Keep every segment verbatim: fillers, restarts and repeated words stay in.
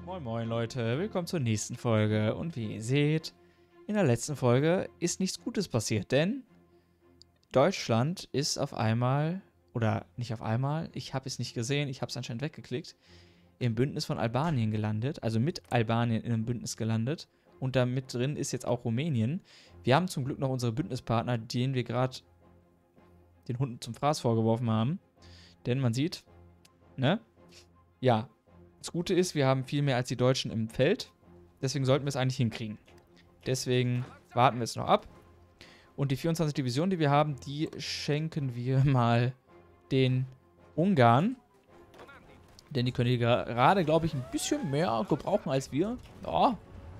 Moin moin Leute, willkommen zur nächsten Folge. Und wie ihr seht, in der letzten Folge ist nichts Gutes passiert, denn Deutschland ist auf einmal, oder nicht auf einmal, ich habe es nicht gesehen, ich habe es anscheinend weggeklickt, im Bündnis von Albanien gelandet, also mit Albanien in einem Bündnis gelandet. Und da mit drin ist jetzt auch Rumänien. Wir haben zum Glück noch unsere Bündnispartner, denen wir gerade den Hunden zum Fraß vorgeworfen haben. Denn man sieht, ne? Ja, das Gute ist, wir haben viel mehr als die Deutschen im Feld. Deswegen sollten wir es eigentlich hinkriegen. Deswegen warten wir es noch ab. Und die vierundzwanzig Divisionen, die wir haben, die schenken wir mal den Ungarn. Denn die können die gerade, glaube ich, ein bisschen mehr gebrauchen als wir. Ja.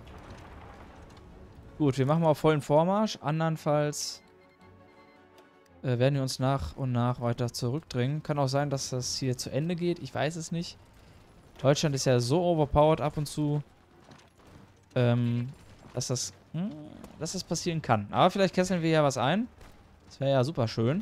Gut, wir machen mal auf vollen Vormarsch. Andernfalls äh, werden wir uns nach und nach weiter zurückdrängen. Kann auch sein, dass das hier zu Ende geht. Ich weiß es nicht. Deutschland ist ja so overpowered ab und zu, ähm, dass das, hm, dass das passieren kann. Aber vielleicht kesseln wir ja was ein. Das wäre ja super schön.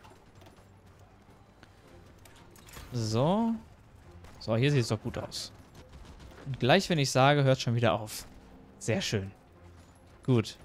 So. So, hier sieht es doch gut aus. Und gleich, wenn ich sage, hört schon wieder auf. Sehr schön. Gut.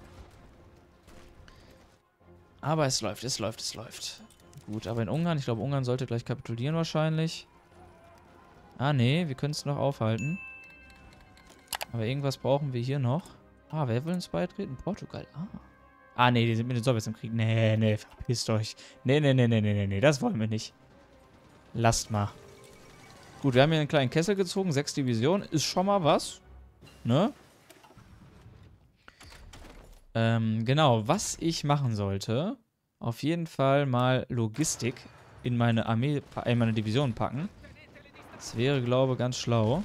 Aber es läuft, es läuft, es läuft. Gut, aber in Ungarn, ich glaube, Ungarn sollte gleich kapitulieren wahrscheinlich. Ah, nee, wir können es noch aufhalten. Aber irgendwas brauchen wir hier noch. Ah, wer will uns beitreten? Portugal. Ah. Ah, nee, die sind mit den Sowjets im Krieg. Nee, nee, verpisst euch. Nee, nee, nee, nee, nee, nee, nee, das wollen wir nicht. Lasst mal. Gut, wir haben hier einen kleinen Kessel gezogen. Sechs Divisionen. Ist schon mal was. Ne? Ähm, genau. Was ich machen sollte, auf jeden Fall mal Logistik in meine Armee, in meine Division packen. Das wäre, glaube ich, ganz schlau.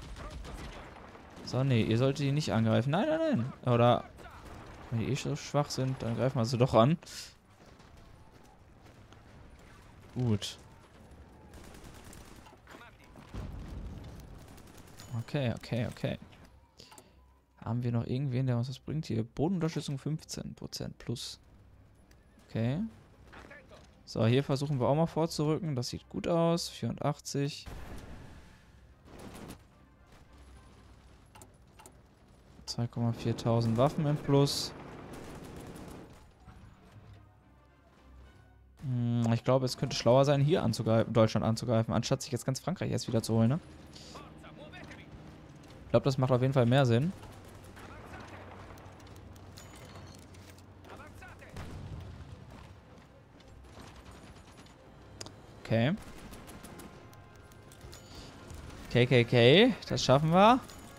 So, nee, ihr solltet die nicht angreifen. Nein, nein, nein. Oder, wenn die eh so schwach sind, dann greifen wir sie doch an. Gut. Okay, okay, okay. Haben wir noch irgendwen, der uns das bringt? Hier, Bodenunterstützung fünfzehn Prozent plus. Okay. So, hier versuchen wir auch mal vorzurücken. Das sieht gut aus. vierundachtzig. zwei Komma viertausend Waffen im Plus. Hm, ich glaube, es könnte schlauer sein, hier anzugreifen, Deutschland anzugreifen, anstatt sich jetzt ganz Frankreich erst wieder zu holen, ne? Ich glaube, das macht auf jeden Fall mehr Sinn. Okay. K K K, das schaffen wir.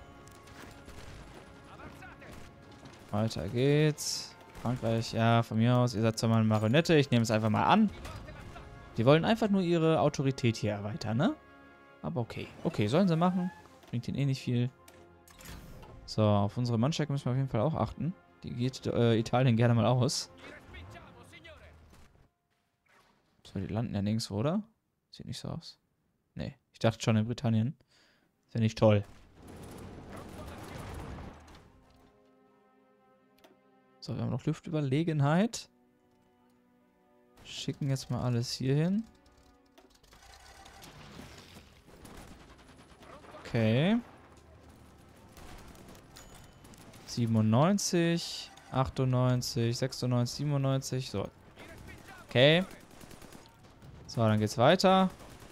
Weiter geht's. Frankreich, ja, von mir aus. Ihr seid zwar mal eine Marionette, ich nehme es einfach mal an. Die wollen einfach nur ihre Autorität hier erweitern, ne? Aber okay. Okay, sollen sie machen. Bringt ihnen eh nicht viel. So, auf unsere Mannstärke müssen wir auf jeden Fall auch achten. Die geht äh, Italien gerne mal aus. So, die landen ja nirgendwo, oder? Sieht nicht so aus. Nee, ich dachte schon in Britannien. Ist ja nicht toll. So, wir haben noch Luftüberlegenheit. Schicken jetzt mal alles hier hin. Okay. siebenundneunzig, achtundneunzig, sechsundneunzig, siebenundneunzig. So. Okay. So, dann geht's weiter.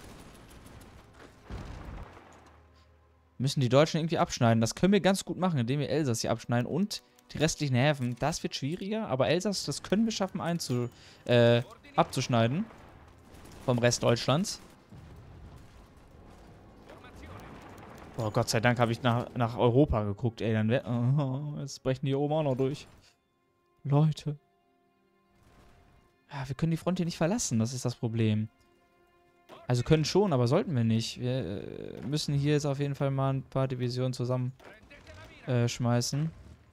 Müssen die Deutschen irgendwie abschneiden. Das können wir ganz gut machen, indem wir Elsass hier abschneiden und die restlichen Häfen. Das wird schwieriger, aber Elsass, das können wir schaffen einzu, äh, abzuschneiden. Vom Rest Deutschlands. Oh, Gott sei Dank habe ich nach, nach Europa geguckt, ey. Dann wär, oh, jetzt brechen die hier oben auch noch durch. Leute. Ja, wir können die Front hier nicht verlassen, das ist das Problem. Also können schon, aber sollten wir nicht. Wir äh, müssen hier jetzt auf jeden Fall mal ein paar Divisionen zusammen äh, schmeißen.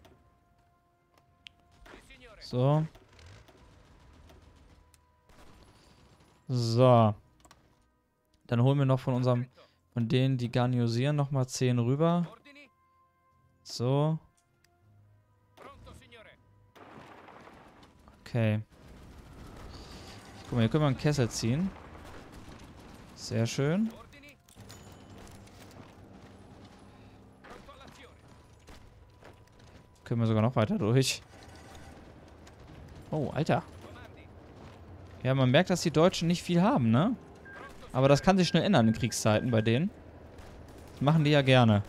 So. So. Dann holen wir noch von unserem, von denen, die garnisieren, nochmal zehn rüber. So. Okay. Guck mal, hier können wir einen Kessel ziehen. Sehr schön. können wir sogar noch weiter durch. Oh, Alter. Ja, man merkt, dass die Deutschen nicht viel haben, ne? Aber das kann sich schnell ändern in Kriegszeiten bei denen. Das machen die ja gerne.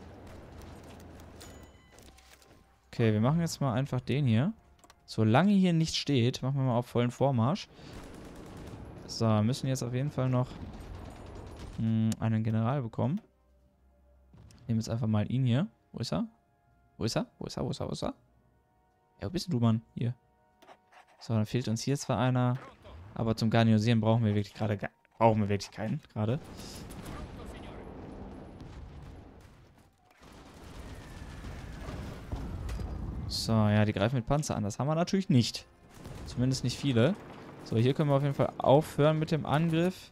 Okay, wir machen jetzt mal einfach den hier. Solange hier nichts steht, machen wir mal auf vollen Vormarsch. So, wir müssen jetzt auf jeden Fall noch mh, einen General bekommen. Nehmen jetzt einfach mal ihn hier. Wo ist er? Wo ist er? Wo ist er? Wo ist er? Wo ist er? Ja, wo bist du, Mann? Hier. So, dann fehlt uns hier zwar einer. Aber zum Garnisieren brauchen wir wirklich gerade... Brauchen wir wirklich keinen, gerade. So, ja, die greifen mit Panzer an. Das haben wir natürlich nicht. Zumindest nicht viele. So, hier können wir auf jeden Fall aufhören mit dem Angriff.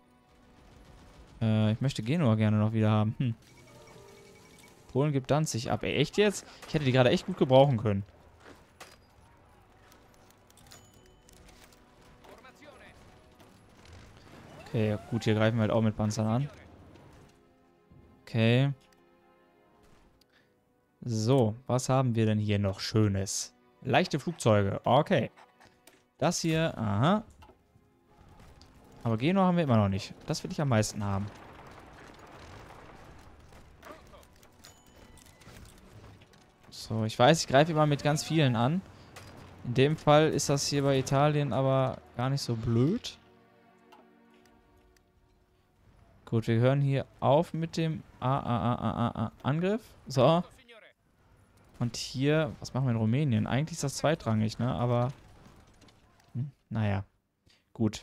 Äh, ich möchte Genua gerne noch wieder haben. Hm. Polen gibt Danzig ab. Ey, echt jetzt? Ich hätte die gerade echt gut gebrauchen können. Okay, gut, hier greifen wir halt auch mit Panzern an. Okay. So, was haben wir denn hier noch Schönes? Leichte Flugzeuge. Okay. Das hier, aha. Aber Genua haben wir immer noch nicht. Das will ich am meisten haben. So, ich weiß, ich greife immer mit ganz vielen an. In dem Fall ist das hier bei Italien aber gar nicht so blöd. Gut, wir hören hier auf mit dem A A A A A Angriff. So. Und hier, was machen wir in Rumänien? Eigentlich ist das zweitrangig, ne? Aber, hm, naja. Gut.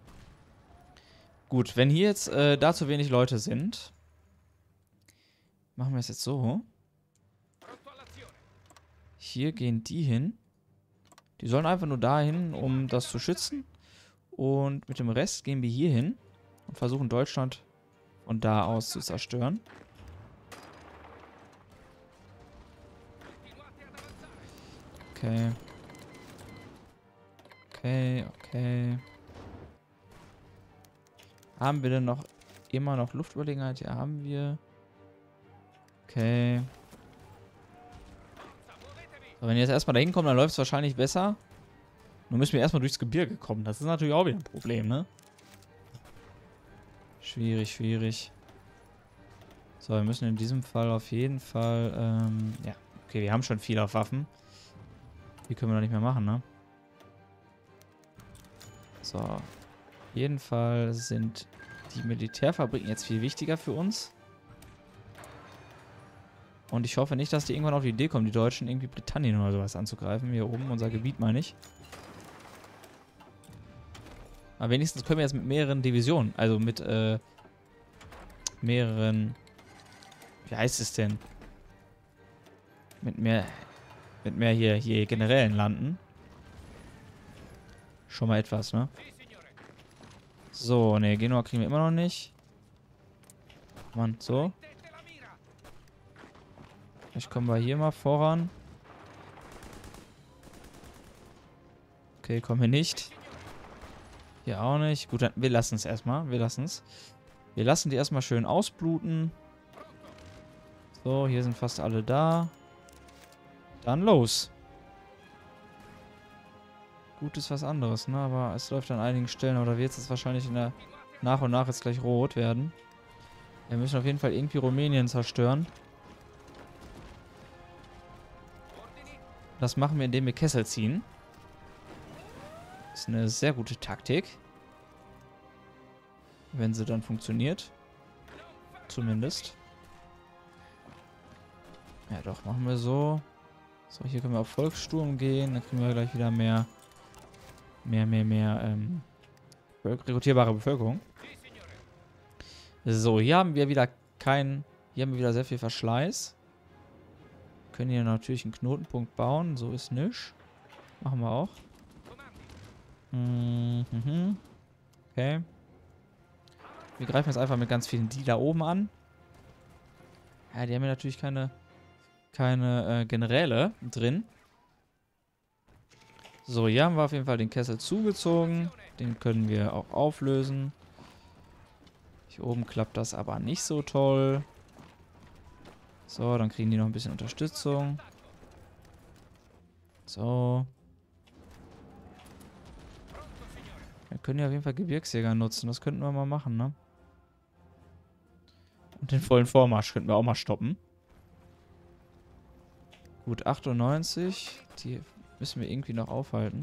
Gut, wenn hier jetzt äh, da zu wenig Leute sind, machen wir es jetzt so. Hier gehen die hin. Die sollen einfach nur dahin, um das zu schützen. Und mit dem Rest gehen wir hier hin und versuchen Deutschland von da aus zu zerstören. Okay. Okay, okay. Haben wir denn noch immer noch Luftüberlegenheit? Ja, haben wir. Okay. So, wenn wir jetzt erstmal da hinkommen, dann läuft es wahrscheinlich besser. Nur müssen wir erstmal durchs Gebirge kommen. Das ist natürlich auch wieder ein Problem, ne? Schwierig, schwierig. So, wir müssen in diesem Fall auf jeden Fall, ähm, ja. Okay, wir haben schon viel auf Waffen. Die können wir doch nicht mehr machen, ne? So. Auf jeden Fall sind die Militärfabriken jetzt viel wichtiger für uns. Und ich hoffe nicht, dass die irgendwann auf die Idee kommen, die Deutschen irgendwie Britannien oder sowas anzugreifen. Hier oben, unser Gebiet meine ich. Aber wenigstens können wir jetzt mit mehreren Divisionen, also mit äh, mehreren, wie heißt es denn? Mit mehr, mit mehr hier, hier Generälen landen. Schon mal etwas, ne? So, ne, Genua kriegen wir immer noch nicht. Mann, so. Vielleicht kommen wir hier mal voran. Okay, kommen wir nicht. Hier auch nicht. Gut, dann wir lassen es erstmal. Wir lassen es. Wir lassen die erstmal schön ausbluten. So, hier sind fast alle da. Dann los. Gut ist was anderes, ne? Aber es läuft an einigen Stellen. Aber da wird es jetzt wahrscheinlich in der nach und nach jetzt gleich rot werden. Wir müssen auf jeden Fall irgendwie Rumänien zerstören. Das machen wir, indem wir Kessel ziehen. Das ist eine sehr gute Taktik. Wenn sie dann funktioniert. Zumindest. Ja doch, machen wir so. So, hier können wir auf Volkssturm gehen. Dann kriegen wir gleich wieder mehr, mehr, mehr, mehr ähm, rekrutierbare Bevölkerung. So, hier haben wir wieder kein, hier haben wir wieder sehr viel Verschleiß. Wir können hier natürlich einen Knotenpunkt bauen. So ist nichts. Machen wir auch. Mhm. Okay. Wir greifen jetzt einfach mit ganz vielen die da oben an. Ja, die haben ja natürlich keine, keine äh, Generäle drin. So, hier haben wir auf jeden Fall den Kessel zugezogen. Den können wir auch auflösen. Hier oben klappt das aber nicht so toll. So, dann kriegen die noch ein bisschen Unterstützung. So. Wir können ja auf jeden Fall Gebirgsjäger nutzen. Das könnten wir mal machen, ne? Und den vollen Vormarsch könnten wir auch mal stoppen. Gut, achtundneunzig. Die müssen wir irgendwie noch aufhalten.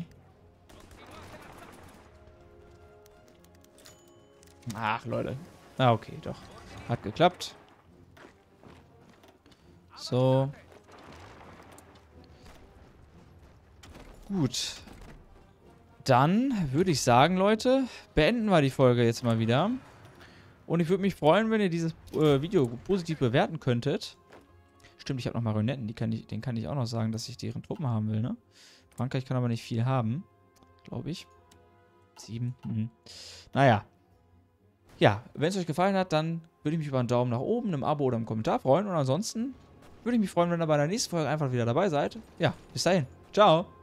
Ach, Leute. Ah, okay, doch. Hat geklappt. So. Gut. Dann würde ich sagen, Leute, beenden wir die Folge jetzt mal wieder. Und ich würde mich freuen, wenn ihr dieses äh, Video positiv bewerten könntet. Stimmt, ich habe noch Marionetten. Die kann ich, den kann ich auch noch sagen, dass ich deren Truppen haben will, ne? Frankreich kann aber nicht viel haben. Glaube ich. Sieben. Mhm. Naja. Ja, wenn es euch gefallen hat, dann würde ich mich über einen Daumen nach oben, einem Abo oder einem Kommentar freuen. Und ansonsten würde ich mich freuen, wenn ihr bei der nächsten Folge einfach wieder dabei seid. Ja, bis dahin. Ciao.